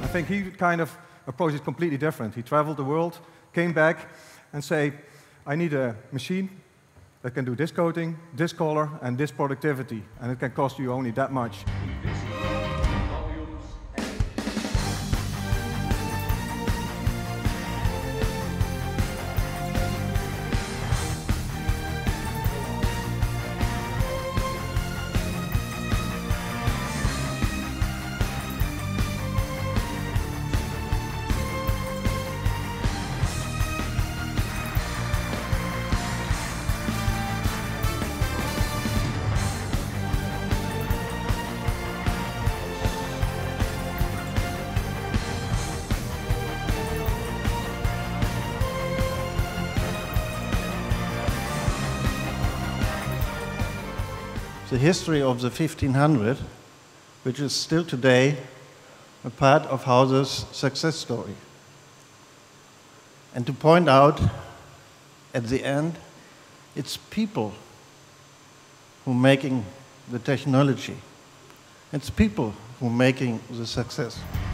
think he kind of approached it completely different. He traveled the world, came back, and say, I need a machine that can do this coating, this color, and this productivity, and it can cost you only that much. The history of the 1500, which is still today a part of Hauzer's success story. And to point out, at the end, it's people who are making the technology. It's people who are making the success.